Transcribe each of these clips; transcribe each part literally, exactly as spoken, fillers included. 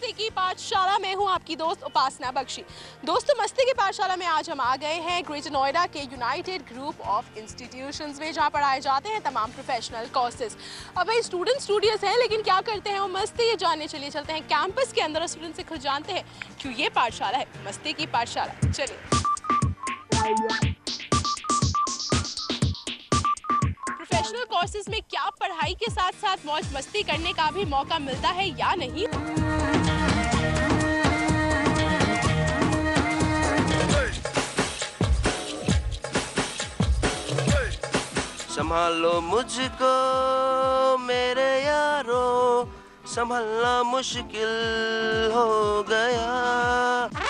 मस्ती की पाठशाला में हूँ आपकी दोस्त उपासना बख्शी। दोस्तों, मस्ती की पाठशाला में आज हम आ गए हैं ग्रेटर नोएडा के यूनाइटेड ग्रुप ऑफ इंस्टीट्यूशंस में, जहाँ पढ़ाए जाते हैं तमाम प्रोफेशनल कोर्सेज। अब भाई स्टूडेंट स्टूडियस हैं, लेकिन क्या करते हैं वो मस्ती, ये जानने चलिए चलते हैं कैंपस के अंदर और स्टूडेंट से खुद जानते हैं क्यों ये पाठशाला है मस्ती की पाठशाला। चलिए। प्रोफेशनल कोर्सेज में क्या पढ़ाई के साथ साथ मौज मस्ती करने का भी मौका मिलता है या नहीं? संभालो मुझको मेरे यारो, संभालना मुश्किल हो गया।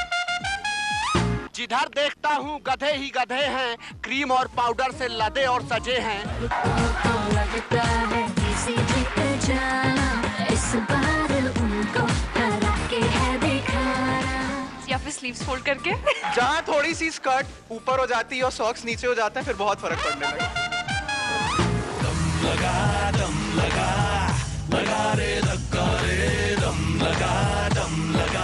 जिधर देखता हूँ गधे ही गधे हैं, क्रीम और पाउडर से लदे और सजे हैं। लगता है किसी भी इस बार उनको हरा के है दिखाना। या फिर स्लीव्स फोल्ड करके जहाँ थोड़ी सी स्कर्ट ऊपर हो जाती है और सॉक्स नीचे हो जाते हैं, फिर बहुत फर्क पड़ने लगा। दम लगा दम लगा लगा रे लगा रे दम लगा दम लगा।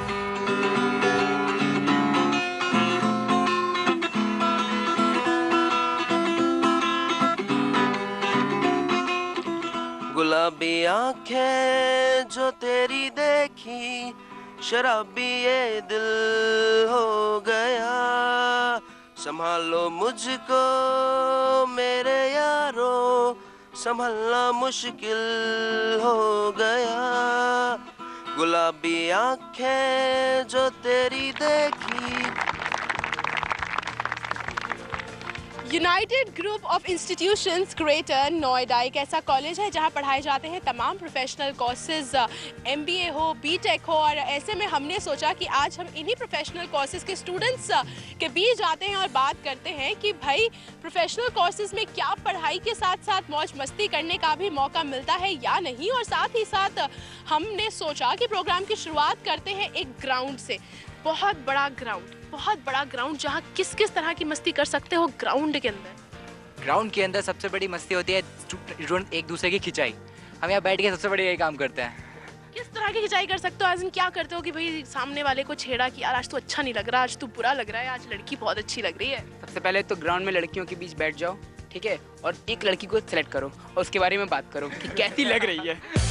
गुलाबी आंखें जो तेरी देखी, शराबी ये दिल हो गया। संभालो मुझको मेरे यारो, संभालना मुश्किल हो गया। गुलाबी आंखें जो तेरी देखी। United Group of Institutions Greater Noida एक ऐसा कॉलेज है जहां पढ़ाए जाते हैं तमाम प्रोफेशनल कोर्सेज, एमबीए हो, बीटेक हो। और ऐसे में हमने सोचा कि आज हम इन्हीं प्रोफेशनल कोर्सेज के स्टूडेंट्स के बीच आते हैं और बात करते हैं कि भाई प्रोफेशनल कोर्सेज में क्या पढ़ाई के साथ साथ मौज मस्ती करने का भी मौका मिलता है या नहीं। और साथ ही साथ हमने सोचा कि प्रोग्राम की शुरुआत करते हैं एक ग्राउंड से, बहुत बड़ा ग्राउंड, बहुत बड़ा ग्राउंड जहाँ किस किस तरह की मस्ती कर सकते हो ग्राउंड के अंदर। ग्राउंड के अंदर सबसे बड़ी मस्ती होती है स्टूडेंट एक दूसरे की खिंचाई। हम यहाँ बैठ के सबसे बड़ी यही काम करते हैं। किस तरह की खिंचाई कर सकते हो? आज क्या करते हो कि भाई सामने वाले को छेड़ा कि यार आज तो अच्छा नहीं लग रहा, आज तो बुरा लग रहा है, आज लड़की बहुत अच्छी लग रही है। सबसे पहले तो ग्राउंड में लड़कियों के बीच बैठ जाओ, ठीक है, और एक लड़की को सेलेक्ट करो और उसके बारे में बात करो कि कैसी लग रही है।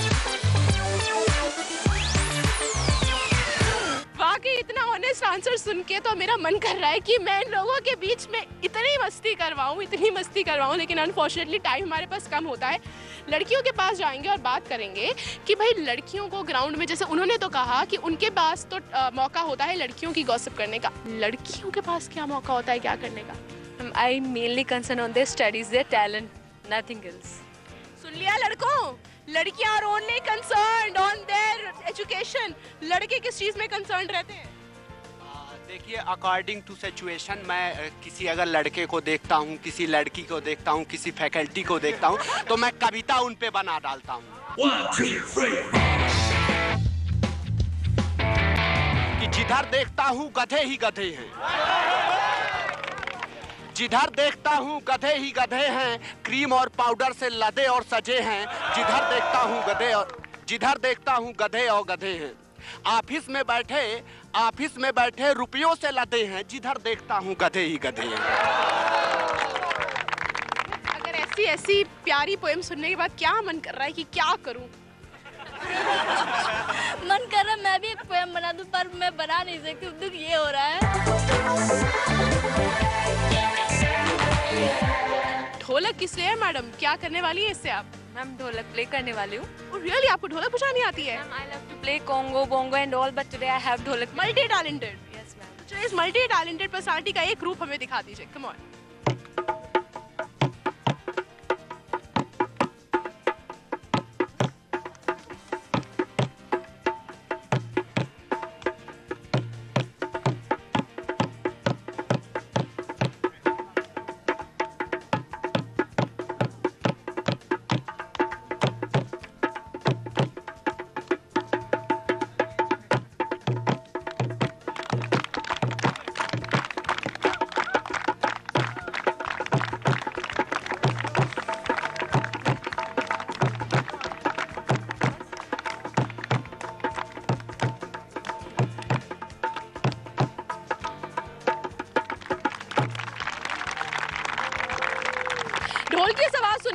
वाकई इतना ऑनेस्ट आंसर सुन के तो मेरा मन कर रहा है कि मैं इन लोगों के बीच में इतनी मस्ती करवाऊं, इतनी मस्ती करवाऊं, लेकिन अनफॉर्चुनेटली टाइम हमारे पास कम होता है। लड़कियों के पास जाएंगे और बात करेंगे कि भाई लड़कियों को ग्राउंड में, जैसे उन्होंने तो कहा कि उनके पास तो आ, मौका होता है लड़कियों की गॉसिप करने का, लड़कियों के पास क्या मौका होता है क्या करने का? I mainly concern on their studies, their talent, nothing else. सुन लिया लड़कों, लड़कियां are only concerned on their education. लड़के किस चीज में कंसर्न रहते हैं? देखिए, अकॉर्डिंग टू सिचुएशन मैं किसी अगर लड़के को देखता हूँ, किसी लड़की को देखता हूँ, किसी फैकल्टी को देखता हूँ, तो मैं कविता उन पे बना डालता हूँ कि जिधर देखता हूँ गधे ही गधे हैं, जिधर देखता हूँ गधे ही गधे हैं, क्रीम और पाउडर से लदे और सजे हैं। जिधर देखता हूँ गधे और जिधर देखता हूँ गधे और गधे हैं, ऑफिस में बैठे ऑफिस में बैठे रुपयों से लदे हैं। जिधर देखता हूँ गधे ही गधे हैं। अगर ऐसी ऐसी प्यारी पोएम सुनने के बाद क्या मन कर रहा है कि क्या करूं? मन कर रहा है मैं भी एक पोएम बना दूं, पर मैं बना नहीं सकती, दुख ये हो रहा है। ढोलक किस लिए है मैडम? क्या करने वाली है इससे आप? मैम ढोलक प्ले करने वाली हूँ। रियली आपको ढोलक बजानी आती है? I love to play conga bongo and all, but today I have ढोलक। Multi talented. Yes ma'am. चलिए इस मल्टी टैलेंटेड पर्सनालिटी का एक रूप हमें दिखा दीजिए, कम ऑन।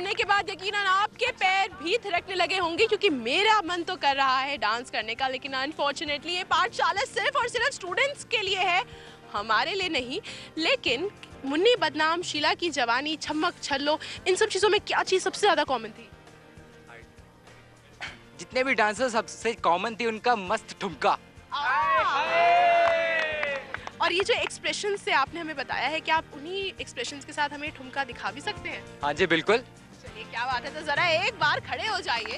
सुनने के बाद यकीनन आपके पैर भी थिरकने लगे होंगे, क्योंकि मेरा मन तो कर रहा है डांस करने का, लेकिन अनफॉर्चुनेटली ये पाठशाला सिर्फ और सिर्फ स्टूडेंट्स के लिए है, हमारे लिए नहीं। लेकिन मुन्नी बदनाम, शीला की जवानी, छमक छल्लो, इन सब चीज़ों में क्या चीज़ सबसे ज़्यादा कॉमन थी? जितने भी डांसर सबसे कॉमन थी उनका मस्त ठुमका। और ये जो एक्सप्रेशन से आपने हमें बताया है, क्या आप उन्हीं एक्सप्रेशंस के साथ हमें ठुमका दिखा भी सकते हैं? हाँ जी बिल्कुल। चलिए क्या बात है, तो जरा एक बार खड़े हो जाइए।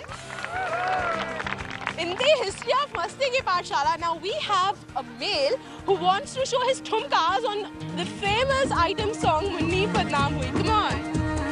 In the history of मस्ती की पाठशाला, now we have a male who wants to show his ठुमकास on the famous item song Munni बदनाम हुई। Come on.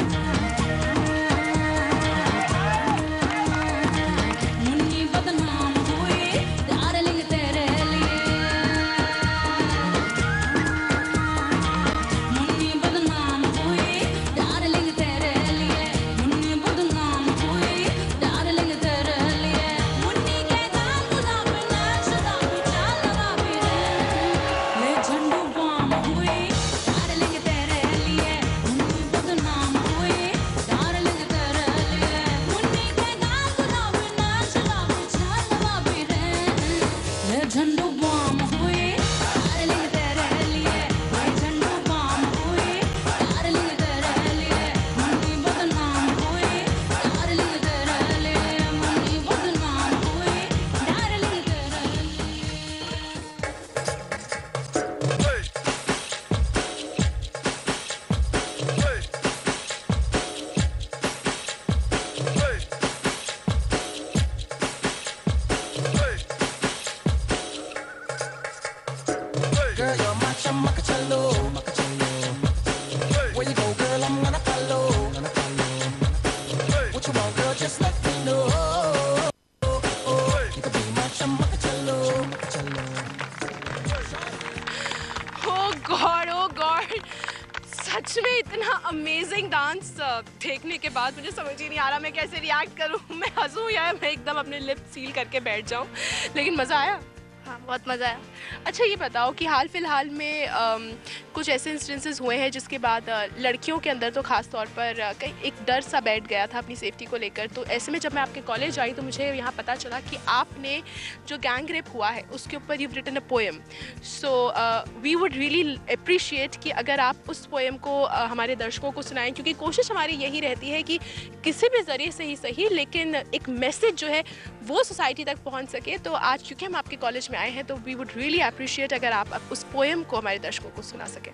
सच में इतना अमेजिंग डांस देखने के बाद मुझे समझ ही नहीं आ रहा मैं कैसे रिएक्ट करूं। मैं हंसूं या मैं एकदम अपने लिप सील करके बैठ जाऊं, लेकिन मज़ा आया। हाँ बहुत मज़ा आया। अच्छा ये बताओ कि हाल फिलहाल में आम, कुछ ऐसे इंस्टेंसेस हुए हैं जिसके बाद आ, लड़कियों के अंदर तो ख़ास तौर पर आ, कहीं एक डर सा बैठ गया था अपनी सेफ्टी को लेकर। तो ऐसे में जब मैं आपके कॉलेज आई तो मुझे यहाँ पता चला कि आपने जो गैंग रेप हुआ है उसके ऊपर you written a poem. So we would really appreciate कि अगर आप उस पोएम को uh, हमारे दर्शकों को सुनाएं, क्योंकि कोशिश हमारी यही रहती है कि किसी भी ज़रिए से ही सही लेकिन एक मैसेज जो है वो सोसाइटी तक पहुँच सके। तो आज क्योंकि हम आपके कॉलेज में आए हैं तो वी वुड रियली अप्रिशिएट अगर आप उस पोएम को हमारे दर्शकों को सुना सकें।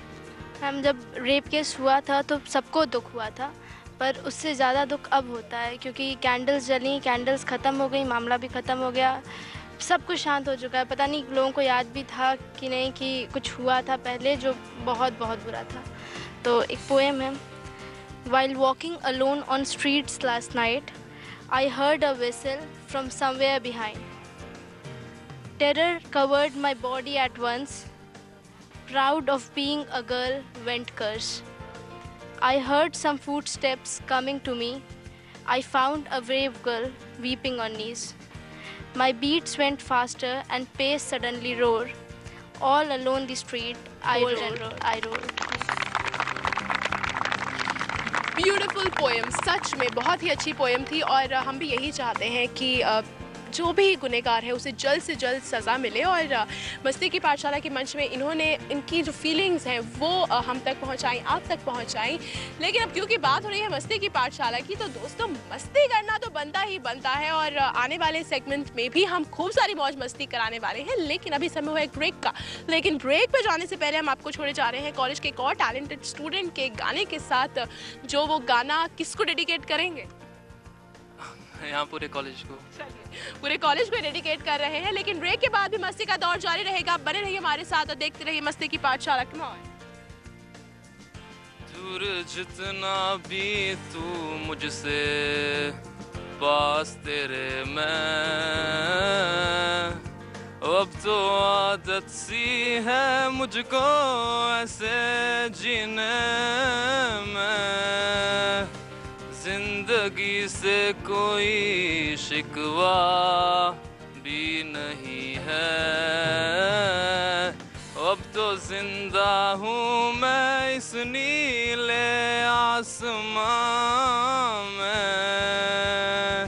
हम जब रेप केस हुआ था तो सबको दुख हुआ था, पर उससे ज़्यादा दुख अब होता है क्योंकि कैंडल्स जली, कैंडल्स ख़त्म हो गई, मामला भी ख़त्म हो गया, सब कुछ शांत हो चुका है। पता नहीं लोगों को याद भी था कि नहीं कि कुछ हुआ था पहले जो बहुत बहुत बुरा था। तो एक पोएम है। While walking alone on streets last night, I heard a whistle from somewhere behind. Terror covered my body at once. Proud of being a girl went curse. I heard some footsteps coming to me. I found a brave girl weeping on knees. My beats went faster and pace suddenly roar. All alone the street, I roll, I roll. Beautiful poem, सच में बहुत ही अच्छी poem थी। और हम भी यही चाहते हैं कि जो भी गुनहगार है उसे जल्द से जल्द सज़ा मिले। और मस्ती की पाठशाला के मंच में इन्होंने इनकी जो फीलिंग्स हैं वो हम तक पहुंचाई, आप तक पहुंचाई। लेकिन अब क्योंकि बात हो रही है मस्ती की पाठशाला की तो दोस्तों मस्ती करना तो बनता ही बनता है और आने वाले सेगमेंट में भी हम खूब सारी मौज मस्ती कराने वाले हैं। लेकिन अभी समय हुआ है ब्रेक का। लेकिन ब्रेक पर जाने से पहले हम आपको छोड़े जा रहे हैं कॉलेज के एक और टैलेंटेड स्टूडेंट के गाने के साथ, जो वो गाना किसको डेडिकेट करेंगे? यहाँ पूरे कॉलेज को। पूरे कॉलेज को डेडिकेट कर रहे हैं। लेकिन ब्रेक के बाद भी मस्ती का दौर जारी रहेगा। बने रहिए हमारे साथ और देखते रहिए मस्ती की पाठशाला। Come on. दूर जितना भी तू मुझसे, पास तेरे मैं, अब तो आदत सी है मुझको ऐसे जीने में। जिंदगी से कोई शिकवा भी नहीं है, अब तो जिंदा हूँ मैं इस नीले आसमां में।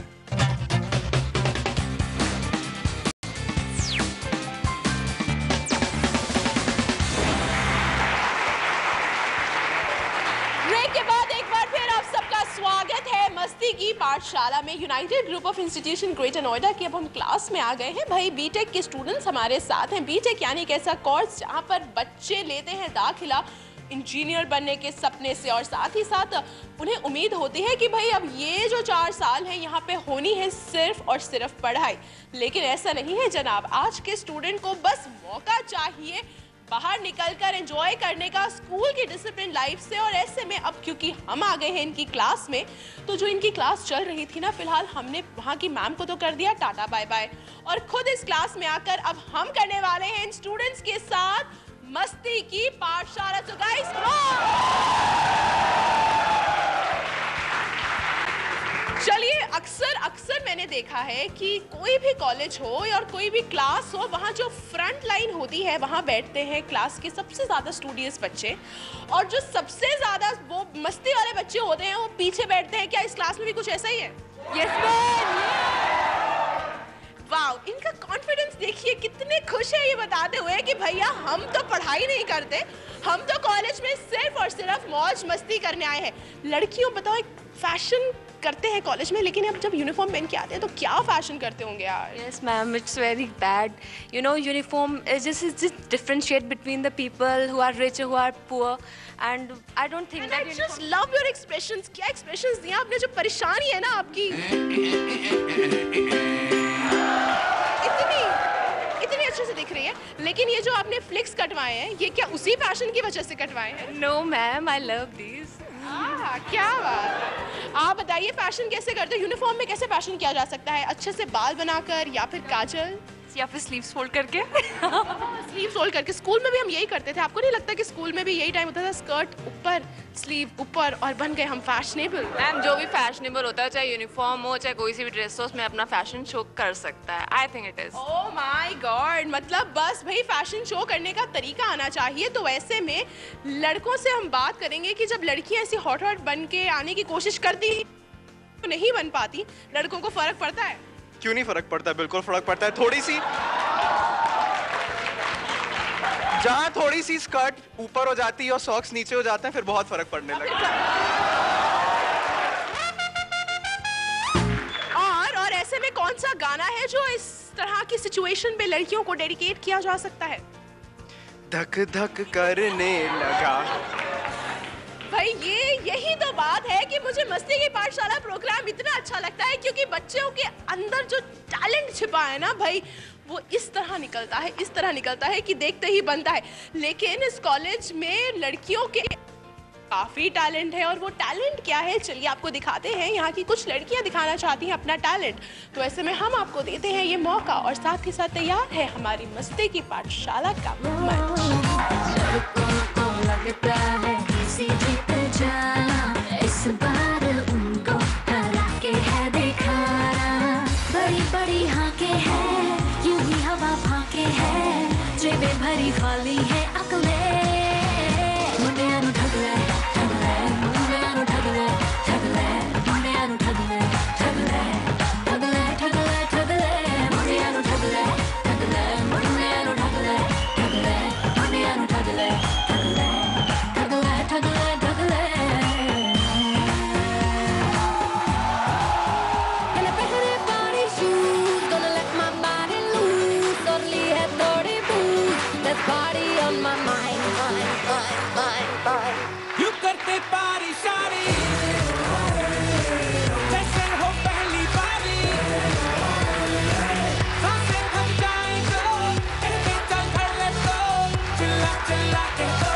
ब्रेक के बाद एक बार फिर आप सबका स्वागत है मस्ती की पाठशाला में। United Group of Institution Greater Noida की अब हम क्लास में आ गए हैं। भाई बीटेक के स्टूडेंट्स हमारे साथ हैं। बीटेक यानी एक ऐसा कोर्स जहां पर बच्चे लेते हैं दाखिला इंजीनियर बनने के सपने से, और साथ ही साथ उन्हें उम्मीद होती है कि भाई अब ये जो चार साल है यहाँ पे होनी है सिर्फ और सिर्फ पढ़ाई। लेकिन ऐसा नहीं है जनाब, आज के स्टूडेंट को बस मौका चाहिए बाहर निकलकर एंजॉय करने का स्कूल की डिसिप्लिन लाइफ से। और ऐसे में अब क्योंकि हम आ गए हैं इनकी क्लास में, तो जो इनकी क्लास चल रही थी ना, फिलहाल हमने वहाँ की मैम को तो कर दिया टाटा बाय बाय, और खुद इस क्लास में आकर अब हम करने वाले हैं इन स्टूडेंट्स के साथ मस्ती की पाठशाला। तो गाइस चलिए, अक्सर अक्सर मैंने देखा है कि कोई भी कॉलेज हो या कोई भी क्लास हो, वहाँ जो फ्रंट लाइन होती है वहाँ बैठते हैं क्लास के सबसे ज़्यादा स्टूडियस बच्चे, और जो सबसे ज़्यादा वो मस्ती वाले बच्चे होते हैं वो पीछे बैठते हैं। क्या इस क्लास में भी कुछ ऐसा ही है? Yes ma'am. वाओ, इनका कॉन्फिडेंस देखिए, कितने खुश है ये बताते हुए कि भैया हम तो पढ़ाई नहीं करते, हम तो कॉलेज में सिर्फ और सिर्फ मौज मस्ती करने आए हैं। लड़कियों बताओ, एक फैशन करते हैं कॉलेज में, लेकिन अब जब यूनिफॉर्म पहन के आते हैं तो क्या फैशन करते होंगे यार? Yes ma'am, it's very bad. You know, uniform is just, is just differentiate between the people who are rich and who are poor, and I don't think And that I uniform... just love your expressions. क्या expressions दिया आपने? जो परेशानी है ना आपकी, इतनी इतनी अच्छे से दिख रही है। लेकिन ये जो आपने फ्लिक्स कटवाए हैं, ये क्या उसी फैशन की वजह से कटवाए हैं? No ma'am, I love these. आह, क्या बात। आप बताइए फैशन कैसे करते हो? यूनिफॉर्म में कैसे फैशन किया जा सकता है? अच्छे से बाल बनाकर या फिर काजल या फिर स्लीव्स फोल्ड करके? स्लीव्स फोल्ड करके। स्कूल में भी हम यही करते थे। आपको नहीं लगता कि स्कूल में भी यही टाइम होता था, स्कर्ट ऊपर स्लीव ऊपर, और बन गए हम फैशनेबल? मैम, जो भी फैशनेबल होता है, चाहे यूनिफॉर्म हो चाहे कोई सी भी ड्रेस हो, उसमें अपना फैशन शो कर सकता है। I think it is. Oh my God, मतलब बस भाई फैशन शो करने का तरीका आना चाहिए। तो ऐसे में लड़कों से हम बात करेंगे कि जब लड़कियां ऐसी हॉट हॉट बन के आने की कोशिश करती तो नहीं बन पाती, लड़कों को फर्क पड़ता है? क्यों नहीं फर्क पड़ता है? बिल्कुल फर्क पड़ता है। थोड़ी सी जहाँ थोड़ी सी स्कर्ट ऊपर हो जाती है और सॉक्स नीचे हो जाते हैं, फिर बहुत फर्क पड़ने लगता है। और और ऐसे में कौन सा गाना है जो इस तरह की सिचुएशन पे लड़कियों को डेडिकेट किया जा सकता है? धक धक करने लगा। भाई ये यही तो बात है कि मुझे मस्ती की पाठशाला प्रोग्राम इतना अच्छा लगता है, क्योंकि बच्चों के अंदर जो टैलेंट छिपा है ना भाई, वो इस तरह निकलता है, इस तरह निकलता है कि देखते ही बनता है। लेकिन इस कॉलेज में लड़कियों के काफी टैलेंट है, और वो टैलेंट क्या है चलिए आपको दिखाते हैं। यहाँ की कुछ लड़कियाँ दिखाना चाहती हैं अपना टैलेंट, तो ऐसे में हम आपको देते हैं ये मौका, और साथ ही साथ तैयार है हमारी मस्ती की पाठशाला का मंच। लगता है किसी जीत जाना, इस बार उनको हरा के है दिखाना। बड़ी बड़ी हाके हैं, यूं ही हवा फाके हैं, जेबें भरी खाली है अकले। मुंडे अनु ठगले ठगले, मुंडे अनु ठगले ठगले, मुंडे अनु ठगले ठगले ठगले ठगले ठगले, मुंडे अनु ठगले ठगले, मुंडे अनु ठगले ठगले, मुंडे अनु ठगले ठगले ठगले ठगले ठगले। Gonna pehre body shoes, gonna let my body loose, totally है थोड़ी booze, there's party on my mind, mind, mind, mind, mind. You करते पारी शारी, जैसे हो पहली बारी, सांसें थक जाएं तो, कहते चल कर ले तो, चिल्ला चिल्ला के तो।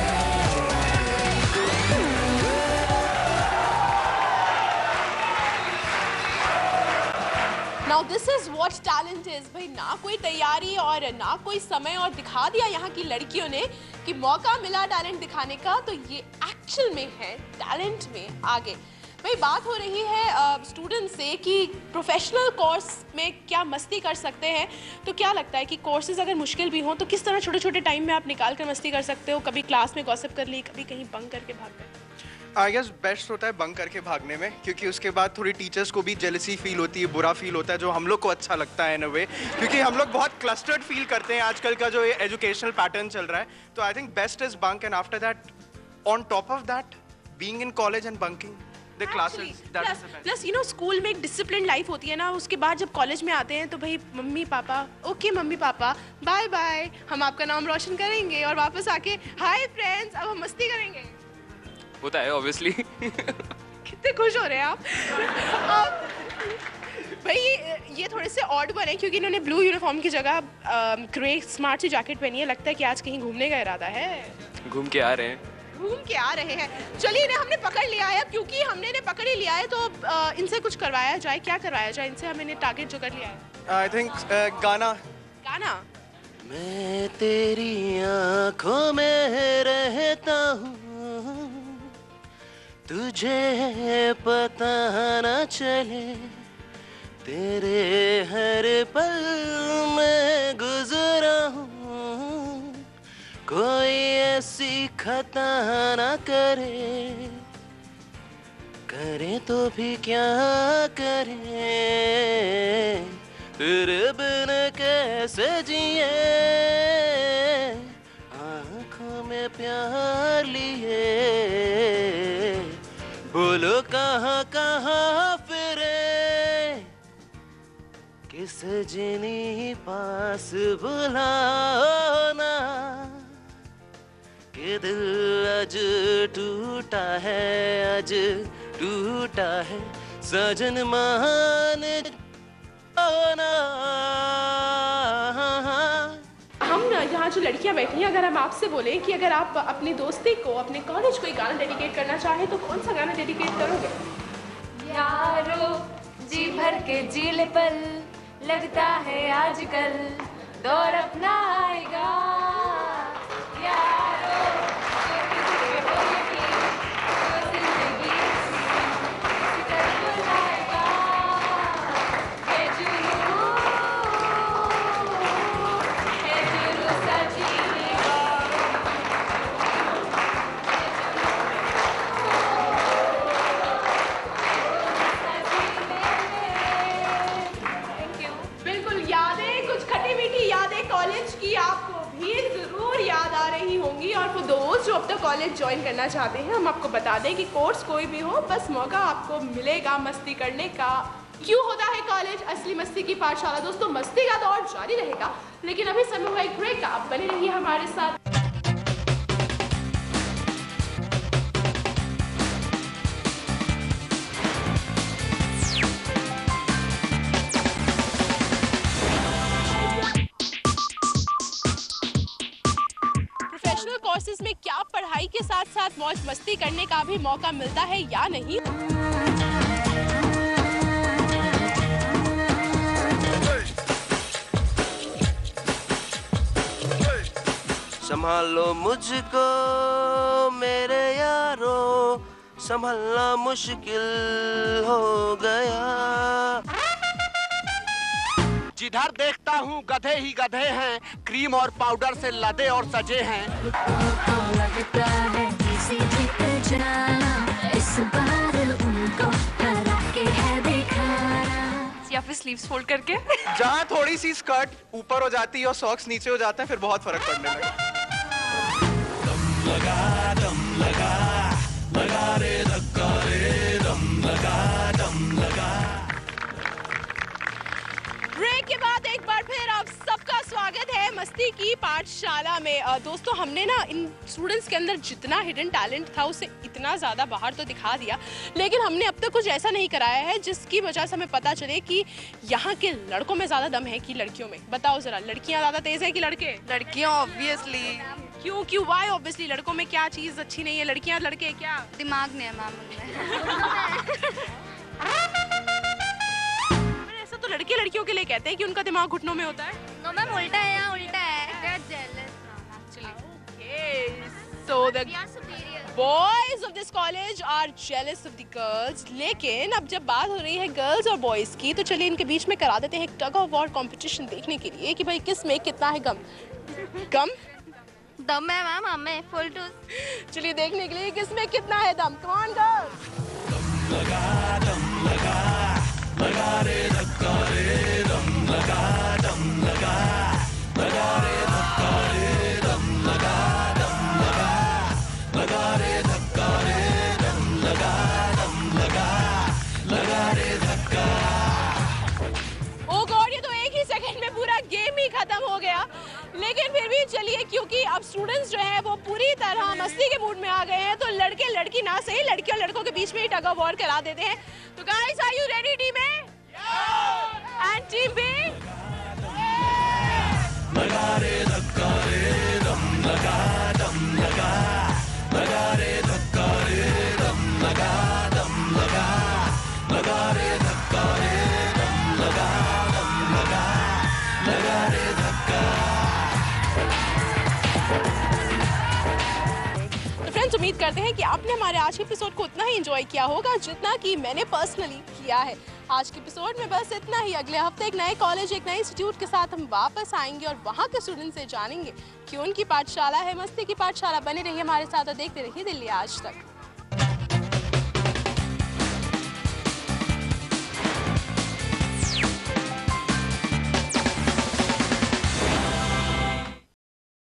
Now this is what talent is। भाई ना कोई तैयारी और ना कोई समय, और दिखा दिया यहाँ की लड़कियों ने कि मौका मिला टैलेंट दिखाने का, तो ये एक्चुअल में है टैलेंट में आगे। भाई बात हो रही है स्टूडेंट से कि प्रोफेशनल कोर्स में क्या मस्ती कर सकते हैं, तो क्या लगता है कि कोर्सेज अगर मुश्किल भी हों तो किस तरह छोटे छोटे टाइम में आप निकाल कर मस्ती कर सकते हो? कभी क्लास में गॉसिप कर ली, कभी कहीं बंक करके भाग गए? आई गेस बेस्ट होता है बंक करके भागने में, क्योंकि उसके बाद थोड़ी टीचर्स को भी जेलसी फील होती है, बुरा फील होता है, जो हम लोग को अच्छा लगता है इन अ वे, क्योंकि हम लोग बहुत क्लस्टर्ड फील करते हैं आजकल का जो ये एजुकेशनल पैटर्न चल रहा है. तो I think best is bunk, and after that on top of that being in college and bunking the classes, that is the best. Plus you know school में एक डिसिप्लिन लाइफ होती है ना, उसके बाद जब कॉलेज में आते हैं तो भाई mummy papa okay mummy papa bye bye, हम आपका नाम रोशन करेंगे, और वापस आके हाय फ्रेंड्स अब हम मस्ती करेंगे. होता है ऑब्वियसली. कितने खुश हो रहे हैं आप. आप भाई ये ये थोड़े से ऑड वन है क्योंकि इन्होंने ब्लू यूनिफॉर्म की जगह ग्रे स्मार्ट सी जैकेट पहनी है. लगता है कि आज कहीं घूमने का इरादा है. घूम के आ रहे हैं. घूम के आ रहे हैं. चलिए इन्हें हमने पकड़ लिया है. क्योंकि हमने इन्हें पकड़ ही लिया है तो आ, इनसे कुछ करवाया जाए. क्या करवाया जाए इनसे? हमने टारगेट जो कर लिया है. आई थिंक गाना. गाना. मैं तेरी आंखों में रहता हूँ, तुझे पता न चले, तेरे हर पल में गुजरा हूँ, कोई ऐसी खता न करे, करे तो भी क्या करे, तेरे बिन कैसे जिए, आँखों में प्यार लिए, बोलो कहाँ कहाँ फिरे, किस जिनी पास बुलाओ ना, कि दिल आज टूटा है, आज टूटा है, सजन मान ना. हम यहाँ जो लड़कियाँ बैठी हैं, अगर हम आपसे बोलें कि अगर आप अपनी दोस्ती को, अपने कॉलेज को एक गाना डेडिकेट करना चाहें तो कौन सा गाना डेडिकेट करोगे? यारो जी भर के जीले पल, लगता है आजकल दौर अपना आएगा, यारो जो किसी पे हो यकीन, जो जिंदगी किसी तरफ बुलाएगा, ये जुनून, ये जुनून सजीने का, बिल्कुल यादें, कुछ खटी मीठी यादें कॉलेज की आपको भी जरूर याद आ रही होंगी. और वो दोस्त जो अब तक कॉलेज ज्वाइन करना चाहते हैं, हम आपको बता दें कि कोर्स कोई भी हो, बस मौका आपको मिलेगा मस्ती करने का. क्यों होता है कॉलेज असली मस्ती की पाठशाला? दोस्तों मस्ती का दौर जारी रहेगा, लेकिन अभी समय हुआ एक ब्रेक का. आप बने रहिए हमारे साथ. कोर्सेज में क्या पढ़ाई के साथ साथ मौज मस्ती करने का भी मौका मिलता है या नहीं? संभालो मुझको मेरे यारो, संभालना मुश्किल हो गया. जिधर देखता हूँ गधे ही गधे हैं, क्रीम और पाउडर से लदे और सजे हैं. लगता है किसी जीत जाना, इस बार उनको हरा के है दिखाना. या फिर स्लीव्स फोल्ड करके. जहाँ थोड़ी सी स्कर्ट ऊपर हो जाती है और सॉक्स नीचे हो जाते हैं, फिर बहुत फर्क पड़ने लगा. दम लगा दम लगा, लगा रे धक्का रे, दम लगा दम लगा. ब्रेक के बाद एक बार फिर आप सबका स्वागत है मस्ती की पाठशाला में. uh, दोस्तों हमने ना इन स्टूडेंट्स के अंदर जितना हिडन टैलेंट था उसे इतना ज़्यादा बाहर तो दिखा दिया, लेकिन हमने अब तक कुछ ऐसा नहीं कराया है जिसकी वजह से हमें पता चले कि यहाँ के लड़कों में ज़्यादा दम है कि लड़कियों में. बताओ ज़रा, लड़कियाँ ज़्यादा तेज़ है कि लड़के? लड़कियाँ ऑब्वियसली. क्यों क्यों वाई ऑब्वियसली? लड़कों में क्या चीज़ अच्छी नहीं है? लड़कियाँ लड़के क्या? दिमाग नहीं है मैम उनमें. ऐसा तो लड़के लड़कियों के लिए कहते हैं कि उनका दिमाग घुटनों में होता है. नो मैम उल्टा है, यहाँ उल्टा है. They are jealous ma'am actually. Okay, so the boys of this college are jealous of the girls. लेकिन अब जब बात हो रही है गर्ल्स और बॉयज की, तो चलिए इनके बीच में करा देते हैं एक टग ऑफ वॉर कंपटीशन देखने के लिए कि भाई किस में कितना है गम। गम दम है मैम हमें फुल टूस। चलिए देखने के लिए किस में कितना है दम। Come on girls. लगा दम लगा लगा रे धक्का रे दम लगा दम लगा लगा रे धक्का रे दम लगा दम लगा लगा रे धक्का रे दम लगा दम लगा लगा रे धक्का। ओ गॉड, ये तो एक ही सेकंड में पूरा गेम ही खत्म हो गया। लेकिन फिर भी चलिए, क्योंकि अब स्टूडेंट्स जो हैं वो पूरी तरह मस्ती के मूड में आ गए हैं, तो लड़के लड़की ना सही लड़कियों लड़कों के बीच में ही टग ऑफ वॉर करा देते हैं। तो guys, are you ready team A and team B? लगा रे धक्का रे दम लगा दम लगा लगा रे धक्का रे दम लगा दम लगा लगा रे धक्का रे दम लगा दम लगा लगा रे धक्का। तो फ्रेंड्स, उम्मीद करते हैं कि आपने हमारे आज के एपिसोड को उतना ही एंजॉय किया होगा जितना कि मैंने पर्सनली किया है। आज के एपिसोड में बस इतना ही। अगले हफ्ते एक नए कॉलेज एक नए इंस्टीट्यूट के साथ हम वापस आएंगे और वहाँ के स्टूडेंट से जानेंगे कि उनकी पाठशाला है मस्ती की पाठशाला। बने रहिए हमारे साथ और देखते रहिए दिल्ली आज तक।